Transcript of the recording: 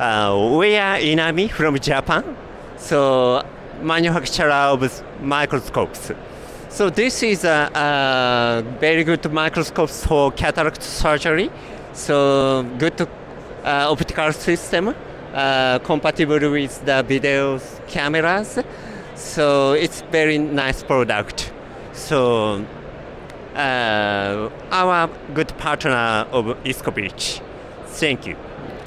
We are Inami from Japan, so manufacturer of microscopes. So this is a very good microscope for cataract surgery. So good optical system, compatible with the video cameras. So it's very nice product. So our good partner of Iscovich. Thank you.